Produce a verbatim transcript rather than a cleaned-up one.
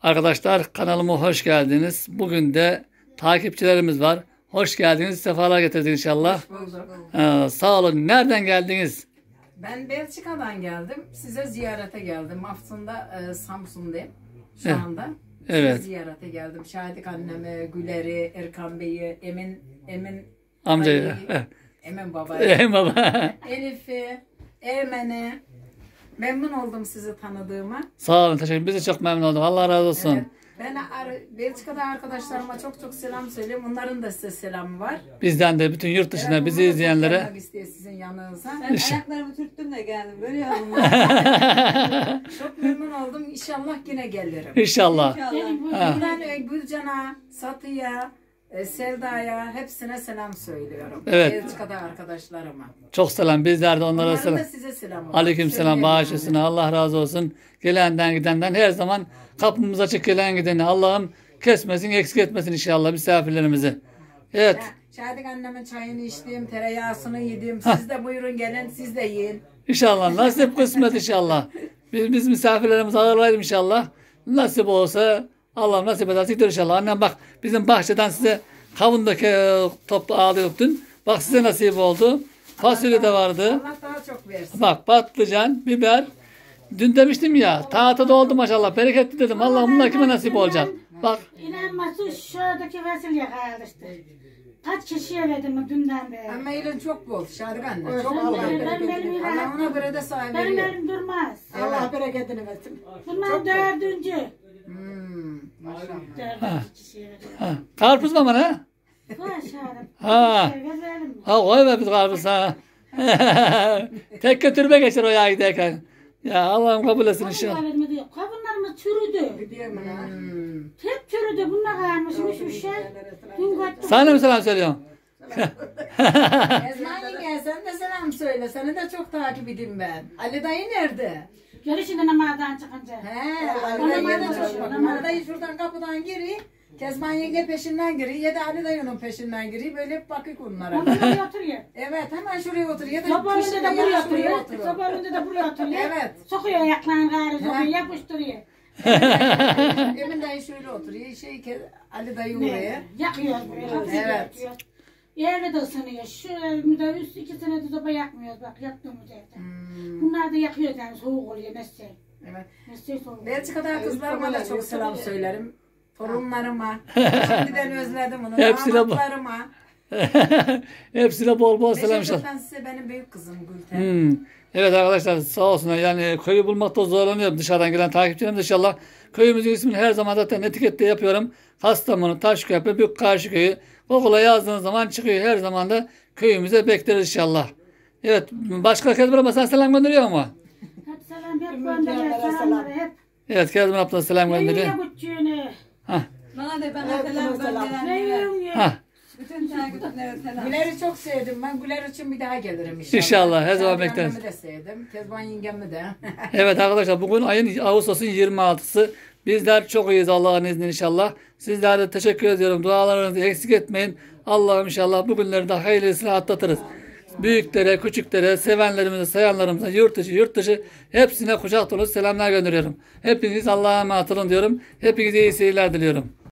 Arkadaşlar kanalıma hoş geldiniz. Bugün de takipçilerimiz var. Hoş geldiniz. Sefalar getirdiniz inşallah. Hoş bulduk. Ee, sağ olun. Nereden geldiniz? Ben Belçika'dan geldim. Size ziyarete geldim. Aslında e, Samsun'dayım şu Evet. anda. Size Evet. ziyarete geldim. Şahidik annemi, Güler'i, Erkan Bey'i, Emin, Emin Amcayı. Ali'yi, Emin Baba'yı, Ey baba. Elif'i, Eymen'i. Memnun oldum sizi tanıdığıma. Sağ olun. Teşekkür ederim. Biz de çok memnun olduk. Allah razı olsun. Evet. Ben Ar- Belçika'da arkadaşlarıma çok çok selam söyleyeyim. Onların da size selamı var. Bizden de bütün yurt dışına Evet, bizi onlar da izleyenlere. gelmek istiyor sizin yanınıza. Ben ayaklarımı sürttüm de geldim. Böyle yaptım. Çok memnun oldum. İnşallah yine gelirim. İnşallah. İnşallah. Ha. Buradan e, Gülcan'a, Satı'ya, e, Sevda'ya hepsine selam söylüyorum. Evet. Belçika'da arkadaşlarıma. Çok selam. Bizler de onlara Onların selam. da size selam olsun. Aleyküm selam. Söyleyin Bağışlasın. Allah razı olsun. Gelenden gidenden her zaman kapımız açık, gelen gideni Allah'ım kesmesin, eksik etmesin inşallah misafirlerimizi. Evet. yani. Şahidik annemin çayını içtim, tereyağısını yedim. Siz de buyurun gelin, siz de yiyin. İnşallah. Nasip kısmet inşallah. Biz, biz misafirlerimizi ağırlayalım inşallah. Nasip olsa Allah nasip ederse gider inşallah. Annem bak bizim bahçeden size kavundaki toplu ağlıyorduk dün. Bak size nasip oldu. Fasulye de vardı. Allah daha çok versin. Bak patlıcan, biber. Dün demiştim ya tahtada oldu maşallah. Bereketli dedim. Allah bunlar kime nasip olacak. Bak. İnanmasın şuradaki fasulye kalmıştı. Kaç kişiye verdim dünden beri. Ama elin çok bol Şahidik anne. Ben- Çok ben- bol. ben- benim Allah ona göre de sahibi Benim veriyor. elim durmaz. Allah bereketini versin. Bunlar dördüncü. Hmm, maşallah. Dördüncü kişiye verdim. Ha. Karpuz mu bana? Bu aşağıda. Ha. Şey verelim. Ha koy be biz karpuz ha. Tek götürme geçer o yağı giderken. Ya Allah'ım kabul etsin inşallah. Kabunlarımız diyor. Kabunlarımız çürüdü. Gidiyor mu lan? Hmm. Hep çürüdü. Bunlar kalmışmış bir şey. Dün götürdüm. Sana mı selam söylüyorum? Ezman yenge sen de selam söyle. Seni de çok takip edeyim ben. Ali dayı nerede? Görüşünde namazdan çıkınca. He, Ali Ona dayıya da namaz çok çalışıyor, bak. namaz. Ali dayı şuradan kapıdan giriyor. Kezban yenge peşinden giriyor. Ya da Ali dayının peşinden giriyor. Böyle hep bakıyor onlara. Onlar buraya oturuyor. Evet hemen şuraya oturuyor. Ya da Soba önünde köşede de buraya ya şuraya oturuyor. oturuyor. Soba önünde de buraya oturuyor. Evet. Sokuyor ayaklarını gayrı sokuyor. Yapıştırıyor. Emin dayı şöyle oturuyor. Şey, Ke- Ali dayı oraya. Ne? Yakıyor böyle. Evet. Yakıyor. Evde de ısınıyor. Şu evimde üst iki senedir soba yakmıyoruz. Bak yaktığımız evde. Hmm, Bunlar da yakıyor yani soğuk oluyor mesleği. evet. Mesleği soğuk oluyor. Belçika'da kızlarıma da çok selam söylerim. Torunlarıma. Şimdiden özledim onu. Hepsine bu- Damatlarıma. Hepsine bol bol selam inşallah. Beşiktaş'tan size benim büyük kızım Gülten. Hmm. Evet arkadaşlar sağ olsunlar yani köyü bulmakta zorlanıyorum dışarıdan gelen takipçilerimiz inşallah. Köyümüzün ismini her zaman zaten etikette yapıyorum. Kastamonu, Taşköprü, Büyükkarşıköy'ü Google'a yazdığınız zaman çıkıyor. Her zaman da köyümüze bekleriz inşallah. Evet başka Kezban abla sana selam gönderiyor mu? Hep selam hep gönderiyor selamları hep. Evet Kezban abla selam gönderiyor. Büyüğüne küçüğüne. Hah, Bana de bana selam gönderenlere. Büyüğüne. hah. Bütün takipçilere selam. Güler'i çok sevdim. Ben Güler için bir daha gelirim inşallah. İnşallah, her zaman Şahidik bekleriz. annemi de sevdim. Kezban yengemi de. Evet arkadaşlar bugün ayın Ağustos'un yirmi altısı. Bizler çok iyiyiz Allah'ın izniyle inşallah. Sizlere de teşekkür ediyorum. Dualarınızı eksik etmeyin. Allah'ım inşallah bugünleri de hayırlısıyla atlatırız. Büyüklere, küçüklere, sevenlerimize, sayanlarımıza, yurt dışı, yurt dışı hepsine kucak dolusu selamlar gönderiyorum. Hepiniz Allah'a emanet olun diyorum. Hepinize iyi seyirler diliyorum.